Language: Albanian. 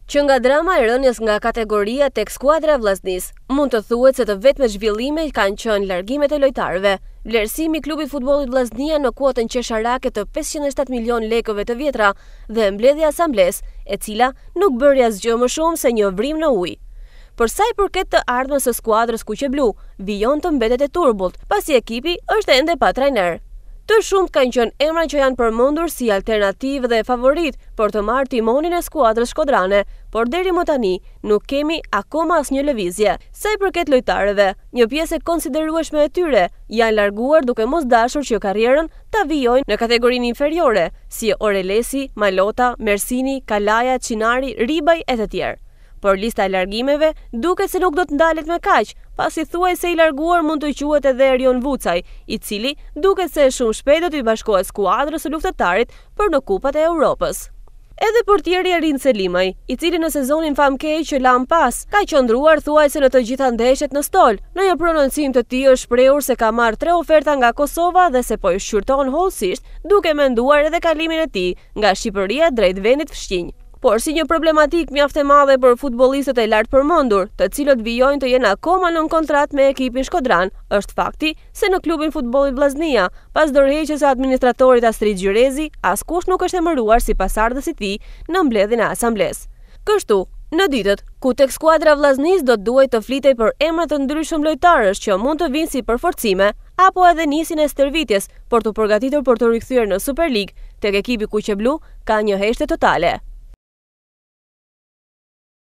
Që nga drama e rënies nga kategoria tek skuadra e Vllaznisë, mund të thuhet se të vetme zhvillime kanë qenë largimet e lojtarëve. Vlerësimi i klubit futbollit Vllaznia në kuotën qesharake të 507 milion lekëve të vjetra dhe mbledhja e asamblesë, e cila nuk bëri asgjë më shumë se një vrim në ujë. Për sa i përket të ardhmës së skuadrës kuqeblu, vijon të mbetet e turbullt, pasi ekipi është ende pa trajner. Të shumt kanë qenë emra që janë përmendur si alternativë dhe favorit për të marrë timonin e skuadrës shkodrane, por deri më tani nuk kemi akoma asnjë lëvizje. Sa i përket lojtarëve, një pjesë e konsiderueshme e tyre janë larguar duke mos dashur që karrierën ta vijojnë në kategorinë inferiore, si Orelesi, Malota, Mersini, Kalaja, Çinari, Ribaj e të tjerë. Por lista e largimeve duket se nuk do të ndalet me kaq, pasi thuajse i larguar mund të quhet edhe Erion Vucaj, i cili duket se shumë shpejt do të bashkohet skuadrës së luftëtarit për në Kupat e Europës. Edhe portieri Erin Selimaj, i cili në sezonin famkeq që lam pas, ka qëndruar thuajse në të gjitha ndeshjet në stol. Në një prononcim të tij është shprehur se ka marrë 3 oferta nga Kosova dhe se po i shqyrton hollësisht, duke menduar edhe kalimin e tij nga Shqipëria drejt vendit fqinj. Por si një problematik mjaft e madhe për futbollistët e lartë përmendur, të cilët vijojnë të jenë akoma nën kontratë me ekipin shkodran, është fakti se në klubin futbollit Vllaznia, pas dorëheqjes së administratorit Astrid Gjyrezi, askush nuk është emëruar si pasardhës i tij në mbledhjen e asamblesë. Kështu, në ditët ku tek skuadra Vllaznisë do të duhet të flitej për emra të ndryshëm lojtarësh që mund të vinë si përforcime, apo edhe nisjen e stërvitjes për të përgatitur për të rikthyer në Super League, tek ekipi kuqeblu ka një heshte totale.